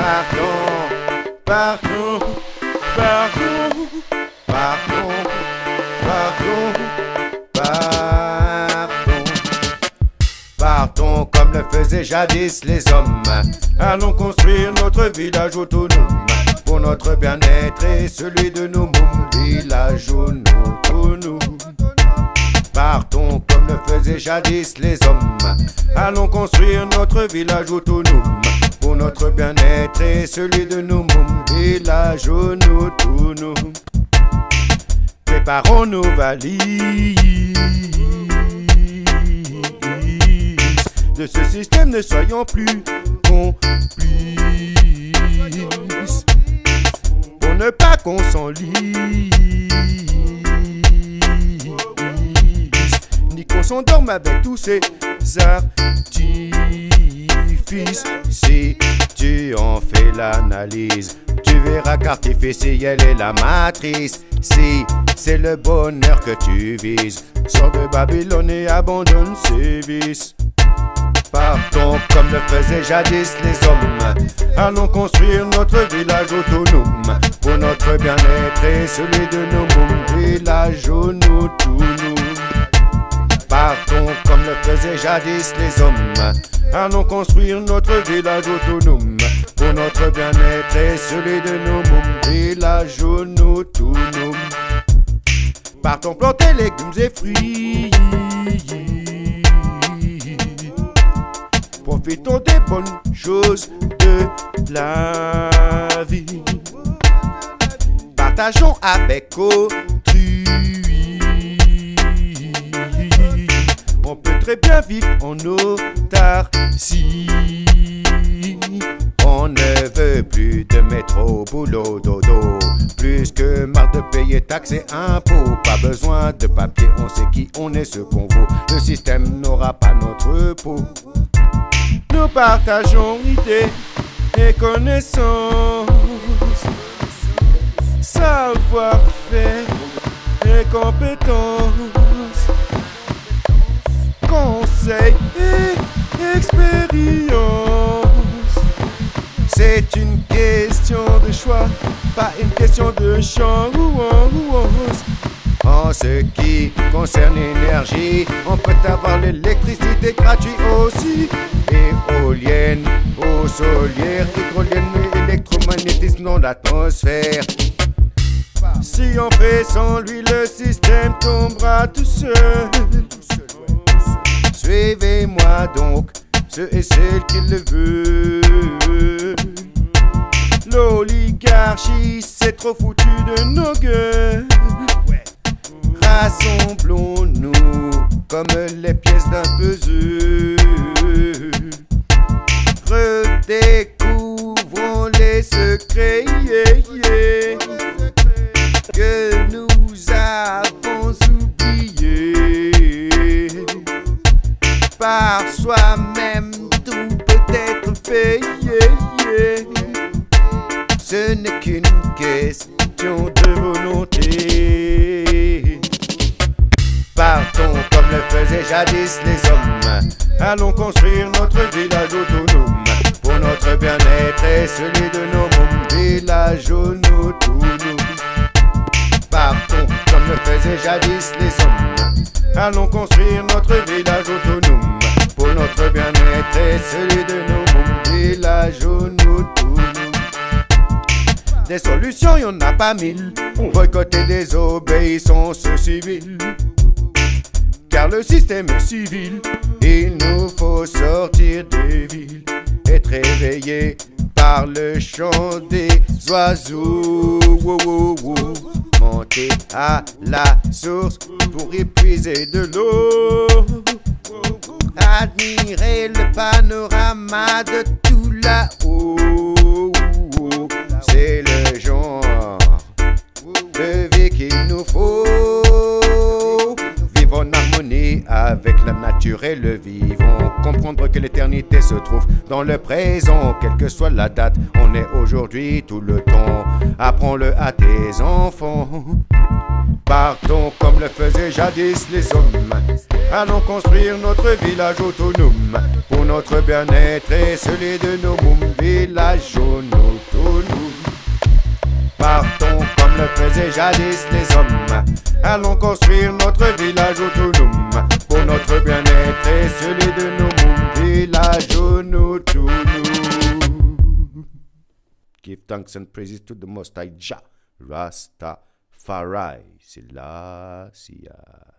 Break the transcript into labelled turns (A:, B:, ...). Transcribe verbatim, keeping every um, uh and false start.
A: Partons, partons, partons, partons, partons, partons. Partons comme le faisaient jadis les hommes. Allons construire notre village autonome pour notre bien-être et celui de nos mômes. Village autonome. Partons comme le faisaient jadis les hommes. Allons construire notre village autonome pour notre bien-être et celui de nos mômes. Village autonome. Préparons nos valises. De ce système ne soyons plus complices. Pour ne pas qu'on s'enlise, ni qu'on s'endorme avec tous ces artifices. Si tu en fais l'analyse, tu verras qu'artificielle est la matrice. Si c'est le bonheur que tu vises, sors de Babylone et abandonne ses vices. Partons comme le faisaient jadis les hommes. Allons construire notre village autonome pour notre bien-être et celui de nos mômes. Village autonome. Partons comme le faisaient jadis les hommes. Allons construire notre village autonome pour notre bien-être et celui de nos mômes. Village autonome. Partons planter légumes et fruits. Profitons des bonnes choses de la vie. Partageons avec autrui. On peut très bien vivre en autarcie. On ne veut plus de métro, boulot, dodo. Plus que marre de payer taxes et impôts. Pas besoin de papier, on sait qui on est, ce qu'on vaut. Le système n'aura pas notre peau. Nous partageons idées et connaissances, savoir-faire et compétences, conseils et expériences. C'est une question de choix, pas une question de chance. En ce qui concerne l'énergie, on peut avoir l'électricité gratuite aussi. Éolienne, eau solière, hydrolienne, électromagnétisme dans l'atmosphère. Si on fait sans lui, le système tombera tout seul. Suivez-moi donc, ceux et celles qui le veulent. L'oligarchie, c'est trop foutu de nos gueules. Rassemblons-nous comme les pièces d'un puzzle. Redécouvrons les secrets yeah, yeah, que nous avons oubliés. Par soi-même, tout peut être fait. Yeah, yeah. Ce n'est qu'une question de volonté. Partons comme le faisaient jadis les hommes. Allons construire notre village autonome pour notre bien-être et celui de nos mômes. Village autonome. Partons comme le faisaient jadis les hommes. Allons construire notre village autonome pour notre bien-être et celui de nos mômes. Village autonome. Des solutions, y'en a pas mille. Boycotter des obéissances civiles. Car le système est civil, il nous faut sortir des villes, être réveillé par le chant des oiseaux. Wow, wow, wow. Monter à la source pour épuiser de l'eau. Admirer le panorama de tout là-haut. C'est le genre de vie qu'il nous faut. Vivre en harmonie avec la nature et le vivant. Comprendre que l'éternité se trouve dans le présent. Quelle que soit la date, on est aujourd'hui tout le temps. Apprends-le à tes enfants. Partons comme le faisaient jadis les hommes. Allons construire notre village autonome pour notre bien-être et celui de nos mômes. Village autonome. Partons comme le faisaient jadis les hommes. Allons construire notre village autonome pour notre bien-être et celui de nos mômes. Village autonome. Give thanks and praises to the Most High Jah Rastafari Selassie.